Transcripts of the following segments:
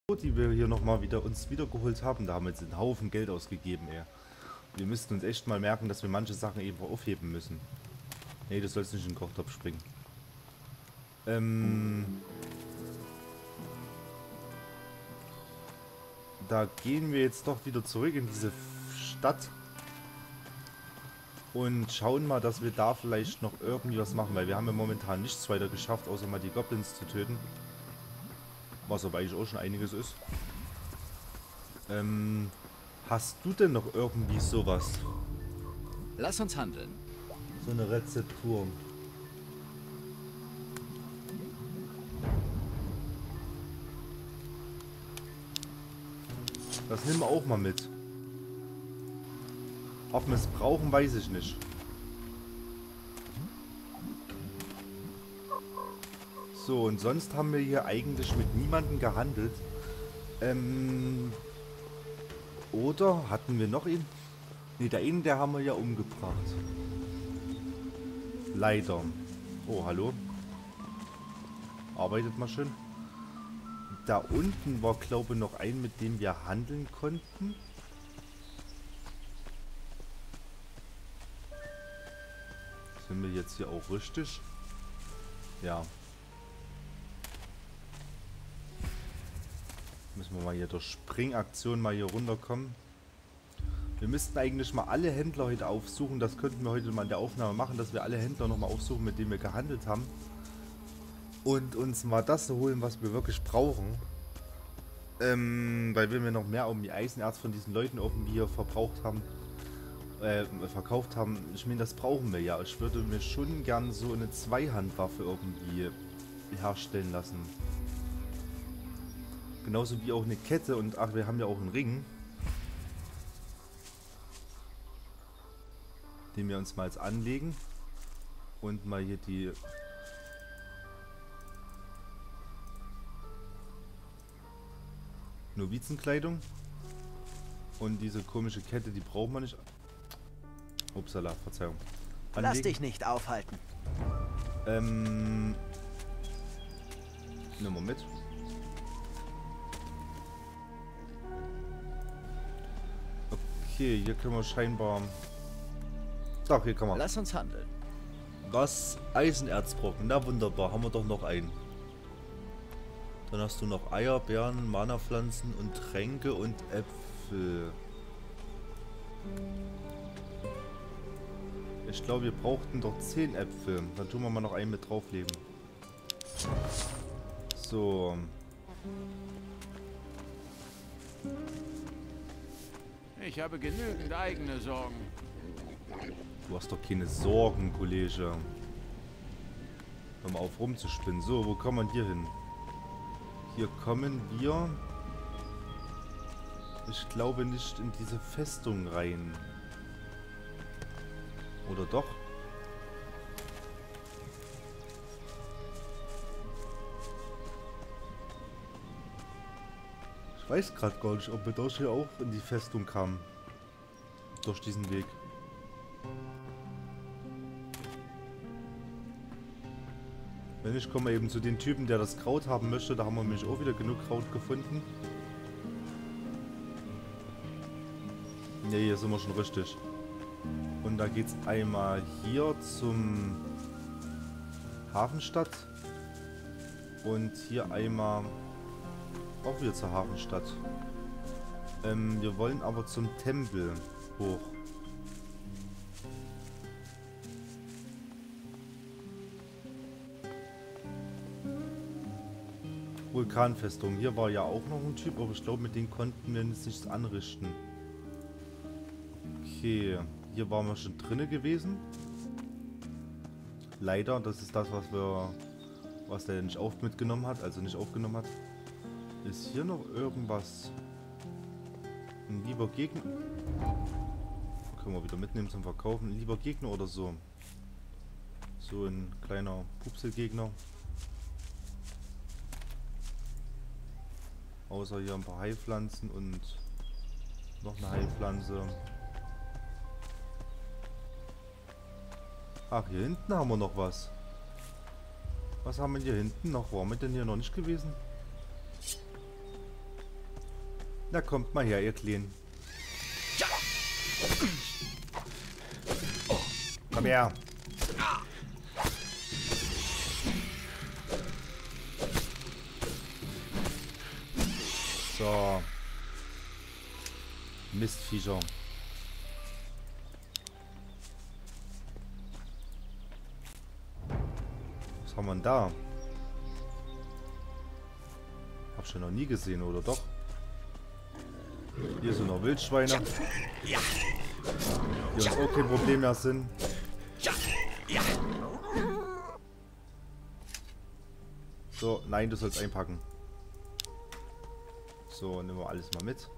Die wir hier nochmal uns wiedergeholt haben. Da haben wir jetzt einen Haufen Geld ausgegeben, ey. Wir müssten uns echt mal merken, dass wir manche Sachen eben aufheben müssen. Nee, du sollst nicht in den Kochtopf springen. Da gehen wir jetzt doch wieder zurück in diese Stadt. Und schauen mal, dass wir da vielleicht noch irgendwie was machen. Weil wir haben ja momentan nichts weiter geschafft, außer mal die Goblins zu töten. Was aber eigentlich auch schon einiges ist. Hast du denn noch irgendwie sowas? Lass uns handeln. So eine Rezeptur. Das nehmen wir auch mal mit. Ob wir es brauchen, weiß ich nicht. So, und sonst haben wir hier eigentlich mit niemandem gehandelt. Oder hatten wir noch ihn? Ne, der einen, der haben wir ja umgebracht. Leider. Oh, hallo. Arbeitet mal schön. Da unten war, glaube ich, noch ein, mit dem wir handeln konnten. Sind wir jetzt hier auch richtig? Ja. Müssen wir mal hier durch Springaktion mal hier runterkommen. Wir müssten eigentlich mal alle Händler heute aufsuchen. Das könnten wir heute mal in der Aufnahme machen, dass wir alle Händler nochmal aufsuchen, mit denen wir gehandelt haben. Und uns mal das holen, was wir wirklich brauchen. Weil wenn wir noch mehr um die Eisenerz von diesen Leuten irgendwie hier verkauft haben, ich meine, das brauchen wir ja. Ich würde mir schon gern so eine Zweihandwaffe irgendwie herstellen lassen. Genauso wie auch eine Kette und ach, wir haben ja auch einen Ring. Den wir uns mal jetzt anlegen. Und mal hier die... Novizenkleidung. Und diese komische Kette, die brauchen wir nicht. Upsala, Verzeihung. Anlegen. Lass dich nicht aufhalten. Nimm mal mit. Okay, hier können wir scheinbar... Doch, hier kann man. Lass uns handeln. Was? Eisenerzbrocken. Na wunderbar, haben wir doch noch einen. Dann hast du noch Eier, Beeren, Mana-Pflanzen und Tränke und Äpfel. Ich glaube, wir brauchten doch 10 Äpfel. Dann tun wir mal noch einen mit drauflegen. So. Ich habe genügend eigene Sorgen. Du hast doch keine Sorgen, Kollege. Hör mal auf rumzuspinnen. So, wo kommt man hier hin? Hier kommen wir... Ich glaube nicht in diese Festung rein. Oder doch? Ich weiß gerade gar nicht, ob wir durch hier auch in die Festung kamen. Durch diesen Weg. Wenn nicht, kommen wir eben zu den Typen, der das Kraut haben möchte. Da haben wir nämlich auch wieder genug Kraut gefunden. Ne, hier sind wir schon richtig. Und da geht es einmal hier zum Hafenstadt. Und hier einmal auch wieder zur Hafenstadt. Wir wollen aber zum Tempel hoch. Vulkanfestung. Hier war ja auch noch ein Typ, aber ich glaube, mit dem konnten wir jetzt nichts anrichten. Okay, hier waren wir schon drinne gewesen. Leider, das ist das, was der nicht mitgenommen hat, also nicht aufgenommen hat. Ist hier noch irgendwas? Ein lieber Gegner. Können wir wieder mitnehmen zum Verkaufen. Ein lieber Gegner oder so. So ein kleiner Pupselgegner. Außer hier ein paar Heilpflanzen und noch eine Heilpflanze. Ach, hier hinten haben wir noch was. Was haben wir hier hinten noch? Waren wir denn hier noch nicht gewesen? Na kommt mal her, ihr Kleinen. Komm her. So. Mistviecher. Was haben wir denn da? Hab schon noch nie gesehen, oder doch? Hier sind noch Wildschweine. Die uns auch kein Problem mehr sind. So, nein, du sollst einpacken. So, nehmen wir alles mal mit.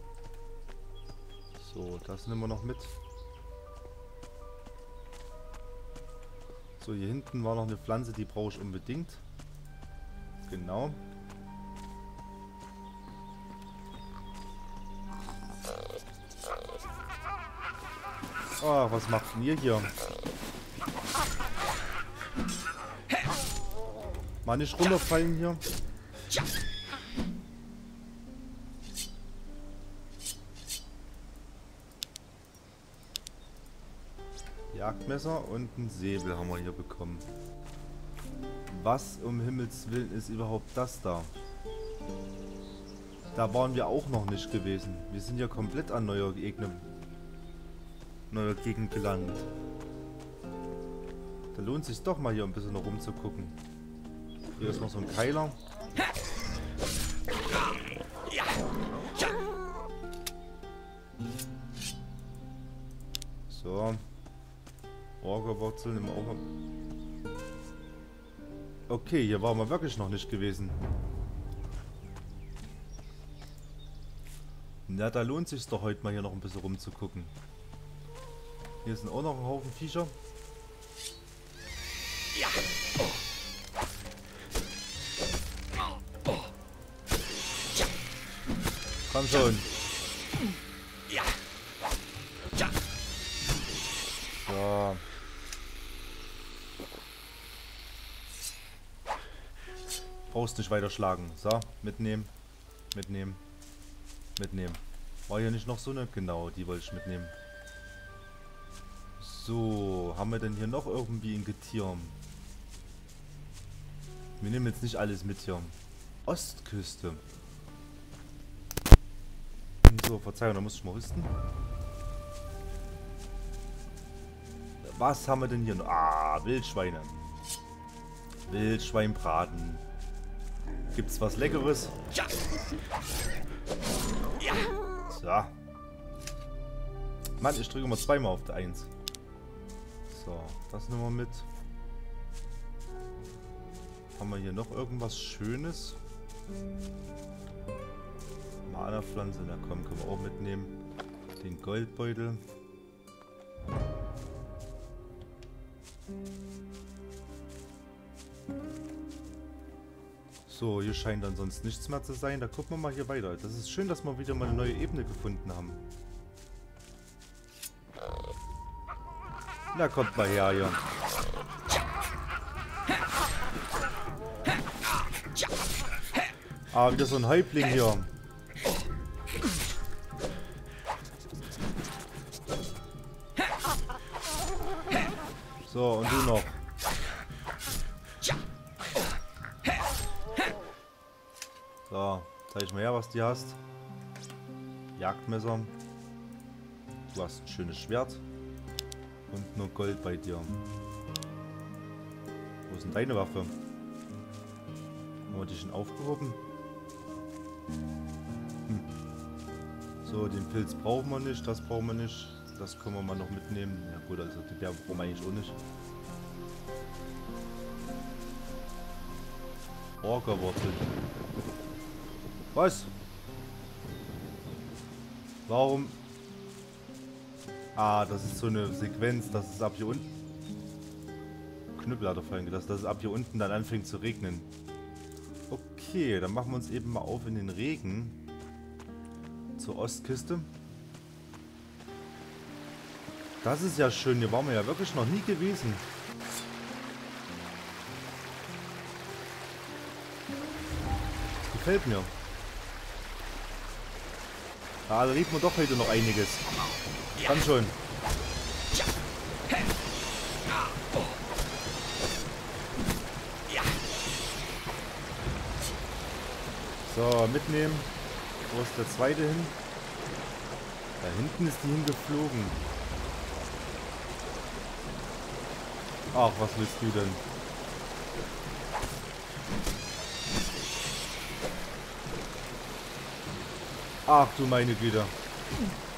So, das nehmen wir noch mit. So, hier hinten war noch eine Pflanze, die brauche ich unbedingt. Genau. Oh, was macht denn ihr hier? Mal nicht runterfallen hier. Jagdmesser und ein Säbel haben wir hier bekommen. Was um Himmels Willen ist überhaupt das da? Da waren wir auch noch nicht gewesen. Wir sind ja komplett an neuer Gegend gelandet. Da lohnt sich doch mal hier ein bisschen rumzugucken. Hier ist noch so ein Keiler. So. Orgerwurzeln im Auge. Okay, hier waren wir wirklich noch nicht gewesen. Na, da lohnt sich doch heute mal hier noch ein bisschen rumzugucken. Hier sind auch noch ein Haufen Viecher. Ja. Komm schon. Ja. So. Brauchst nicht weiter schlagen. So, mitnehmen. Mitnehmen. Mitnehmen. War hier nicht noch so eine? Genau, die wollte ich mitnehmen. So, haben wir denn hier noch irgendwie ein Getier? Wir nehmen jetzt nicht alles mit hier. Ostküste. So, Verzeihung, da muss ich mal rüsten. Was haben wir denn hier noch? Ah, Wildschweine. Wildschweinbraten. Gibt's was Leckeres? So. Mann, ich drücke mal zweimal auf der 1. So, das nehmen wir mit. Haben wir hier noch irgendwas Schönes? Mana-Pflanze, na komm, können wir auch mitnehmen. Den Goldbeutel. So, hier scheint ansonsten nichts mehr zu sein. Da gucken wir mal hier weiter. Das ist schön, dass wir wieder mal eine neue Ebene gefunden haben. Na, kommt mal her, hier. Ah, wieder so ein Häuptling hier. So, und du noch. So, zeig mal her, was du hast. Jagdmesser. Du hast ein schönes Schwert. Und nur Gold bei dir. Wo ist denn deine Waffe? Haben wir die schon aufgehoben? So, den Pilz brauchen wir nicht, das brauchen wir nicht. Das können wir mal noch mitnehmen. Ja gut, also die Bär brauchen wir eigentlich auch nicht. Orgerwurzel. Was? Warum? Ah, das ist so eine Sequenz, dass es ab hier unten... Knüppel hat er fallen gelassen, dass es ab hier unten dann anfängt zu regnen. Okay, dann machen wir uns eben mal auf in den Regen. Zur Ostküste. Das ist ja schön, hier waren wir ja wirklich noch nie gewesen. Das gefällt mir. Da rief man doch heute noch einiges. Komm schon. So, mitnehmen. Wo ist der zweite hin? Da hinten ist die hingeflogen. Ach, was willst du denn? Ach du meine Güte.